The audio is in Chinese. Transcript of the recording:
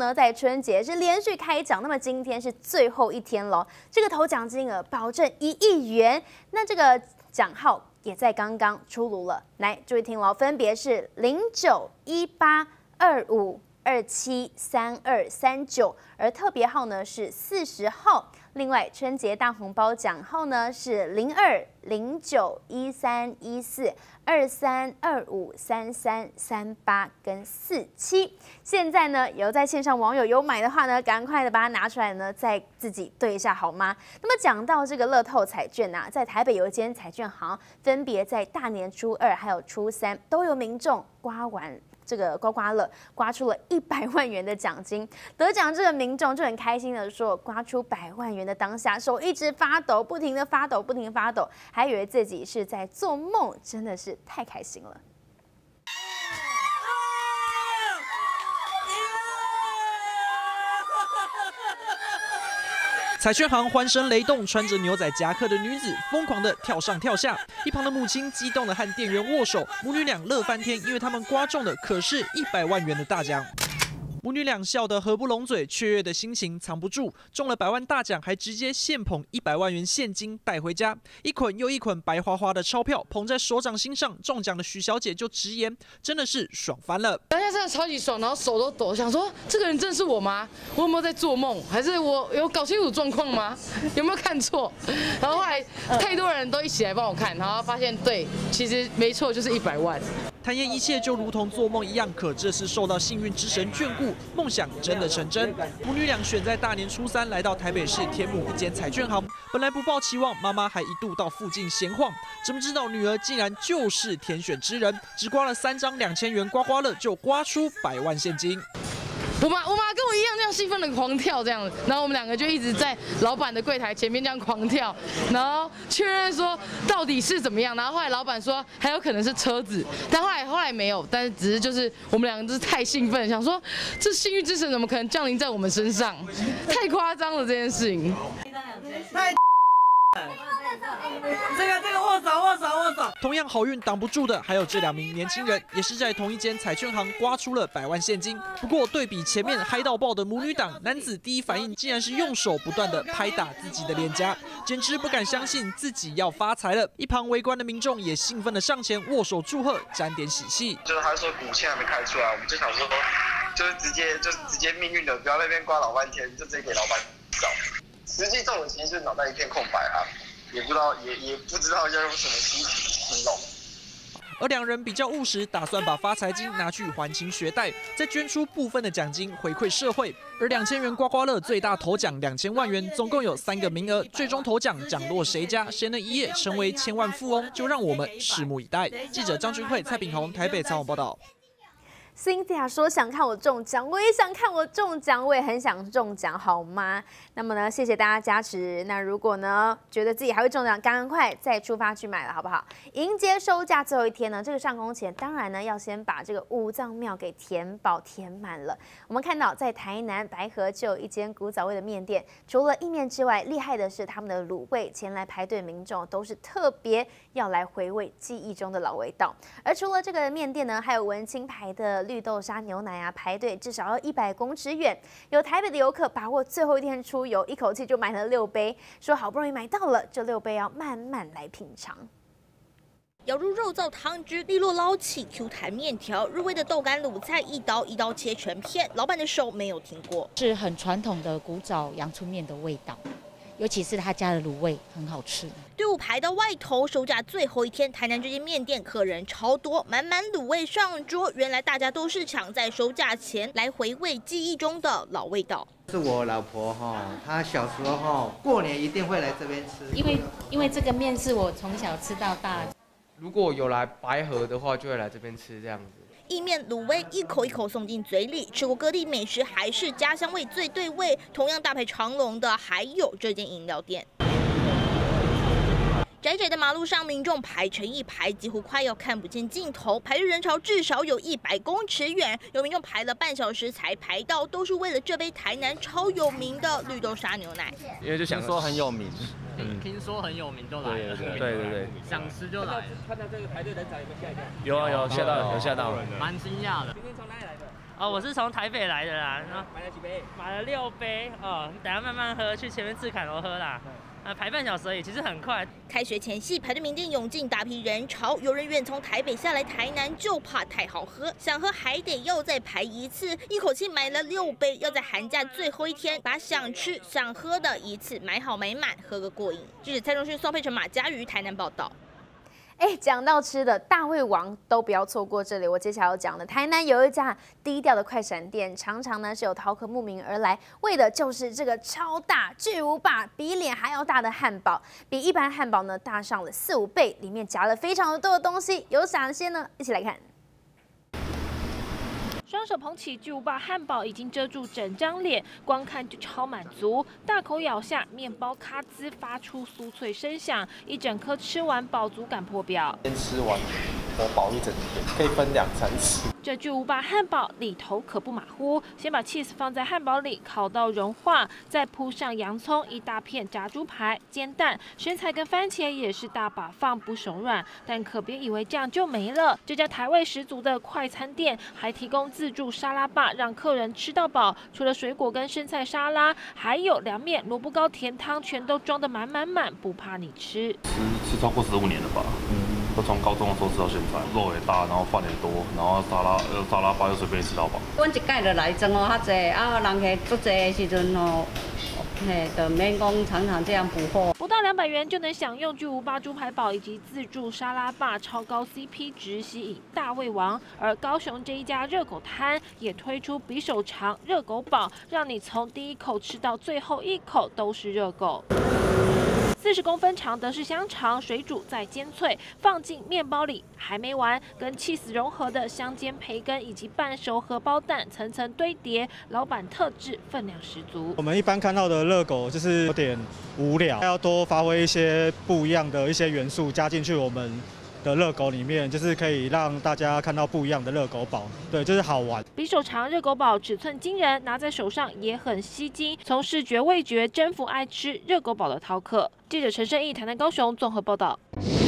呢，在春节是连续开奖，那么今天是最后一天喽。这个头奖金额保证1亿元，那这个奖号也在刚刚出炉了。来，注意听喽，分别是091825273239，而特别号呢是40号。另外，春节大红包奖号呢是0209131423253338跟47。现在呢，有在线上网友有买的话呢，赶快的把它拿出来呢，再自己对一下好吗？那么讲到这个乐透彩券啊，在台北有一间彩券行，分别在大年初2还有初3都有民众刮完这个刮刮乐，刮出了100万元的奖金。得奖这个民众就很开心的说，刮出100万元的当下，手一直发抖，不停的发抖，不停地发抖，还以为自己是在做梦，真的是太开心了。 彩券行欢声雷动，穿着牛仔夹克的女子疯狂的跳上跳下，一旁的母亲激动的和店员握手，母女俩乐翻天，因为他们刮中的可是100万元的大奖。母女俩笑得合不拢嘴，雀跃的心情藏不住。中了100万大奖，还直接现捧100万元现金带回家，一捆又一捆白花花的钞票捧在手掌心上。中奖的许小姐就直言，真的是爽翻了。 当下真的超级爽，然后手都抖，想说这个人真的是我吗？我有没有在做梦？还是我有搞清楚状况吗？有没有看错？然后后来太多人都一起来帮我看，然后发现对，其实没错，就是100万。 坦言一切就如同做梦一样，可这次受到幸运之神眷顾，梦想真的成真。母女俩选在大年初3来到台北市天母一间彩券行，本来不抱期望，妈妈还一度到附近闲晃，怎么知道女儿竟然就是天选之人，只刮了3张2000元刮刮乐就刮出100万现金。 我妈跟我一样这样兴奋的狂跳这样子，然后我们2个就一直在老板的柜台前面这样狂跳，然后确认说到底是怎么样，然后后来老板说还有可能是车子，但后来没有，但是只是就是我们2个就是太兴奋，想说这幸运之神怎么可能降临在我们身上，太夸张了这件事情。 太这个握手。 同样好运挡不住的还有这2名年轻人，也是在同一间彩券行刮出了100万现金。不过对比前面嗨到爆的母女档，男子第一反应竟然是用手不断的拍打自己的脸颊，简直不敢相信自己要发财了。一旁围观的民众也兴奋的上前握手祝贺，沾点喜气。 就是他说股签还没开出来，我们就想说，就是直接命运的，不要那边刮老半天，就直接给老板找。实际中我其实是脑袋一片空白啊，也不知道要用什么心情形容。 而2人比较务实，打算把发财金拿去还清学贷，再捐出部分的奖金回馈社会。而2000元刮刮乐最大头奖2000万元，总共有3个名额，最终头奖奖落谁家，谁能一夜成为千万富翁，就让我们拭目以待。记者张君慧、蔡炳宏台北采访报道。 Cynthia 说想看我中奖，我也想看我中奖，我也很想中奖，好吗？那么呢，谢谢大家加持。那如果呢觉得自己还会中奖，赶快再出发去买了，好不好？迎接收假最后一天呢，这个上工前当然呢要先把这个五脏庙给填饱填满了。我们看到在台南白河就有一间古早味的面店，除了意面之外，厉害的是他们的卤味，前来排队民众都是特别要来回味记忆中的老味道。而除了这个面店呢，还有文青牌的绿豆沙牛奶啊，排队至少要100公尺远。有台北的游客把握最后一天出游，一口气就买了6杯，说好不容易买到了，这6杯要慢慢来品尝。 舀入肉燥汤汁，利落捞起 Q 弹面条，入味的豆干卤菜一刀一刀切成片，老板的手没有停过， 是很传统的古早阳春面的味道。尤其是他家的卤味很好吃。 队伍排到外头，收假最后一天，台南这间面店客人超多，满满卤味上桌。原来大家都是抢在收假前来回味记忆中的老味道。 是我老婆哈，她小时候哈过年一定会来这边吃， 因为这个面是我从小吃到大。 如果有来白河的话，就会来这边吃这样子。 意面卤味一口一口送进嘴里，吃过各地美食还是家乡味最对味。同样大排长龙的还有这间饮料店。窄窄的马路上，民众排成一排，几乎快要看不见尽头。排队人潮至少有100公尺远，有民众排了半小时才排到，都是为了这杯台南超有名的绿豆沙牛奶。 因为就想说很有名， 听说很有名就来了。 对， 想吃就来。 看到这个排队人潮有没有吓一跳？有吓到了， 蛮惊讶的。 今天从哪里来的？ 哦，我是从台北来的啦。然后买了几杯？买了6杯。哦，等下慢慢喝，去前面赤坎楼喝啦。排半小时而已，其实很快。 开学前夕，排队名店涌进大批人潮，有人愿从台北下来台南，就怕太好喝，想喝还得又再排一次，一口气买了6杯，要在寒假最后一天把想吃想喝的一次买好买满，喝个过瘾。记者蔡荣勋、宋佩成、马嘉瑜台南报道。 讲到吃的，大胃王都不要错过这里。我接下来要讲的，台南有一家低调的快闪店，常常呢是有饕客慕名而来，为的就是这个超大巨无霸、比脸还要大的汉堡，比一般汉堡呢大上了4、5倍，里面夹了非常多的东西，有哪些呢？一起来看。 双手捧起巨无霸汉堡，已经遮住整张脸，光看就超满足。大口咬下，面包咔滋发出酥脆声响，一整颗吃完，饱足感破表。 先吃完，我饱一整天，可以分2餐吃。 这巨无霸汉堡里头可不马虎，先把 cheese 放在汉堡里烤到融化，再铺上洋葱、一大片炸猪排、煎蛋，生菜跟番茄也是大把放，不手软。但可别以为这样就没了，这家台味十足的快餐店还提供自助沙拉吧，让客人吃到饱。除了水果跟生菜沙拉，还有凉面、萝卜糕、甜汤，全都装得满满满，不怕你吃。 吃超过15年了吧？都从高中的时候吃到现在，肉也大，然后饭也多，然后沙拉吧又随便吃到饱。 阮一届就来装哦较济，人客足济的时阵哦，就免讲常常这样补货。 不到200元就能享用巨无霸猪排堡以及自助沙拉吧，超高 CP 值，吸引大胃王。而高雄这一家热狗摊也推出比手长热狗堡，让你从第一口吃到最后一口都是热狗。40公分长德式香肠，水煮再煎脆，放进面包里。还没完，跟cheese融合的香煎培根以及半熟荷包蛋层层堆叠，老板特制，分量十足。 我们一般看到的热狗就是有点无聊，要多发挥一些不一样的一些元素加进去我们的热狗里面，就是可以让大家看到不一样的热狗堡，对，就是好玩。 比手长热狗堡尺寸惊人，拿在手上也很吸睛，从视觉味觉征服爱吃热狗堡的饕客。记者陈胜义台南高雄综合报道。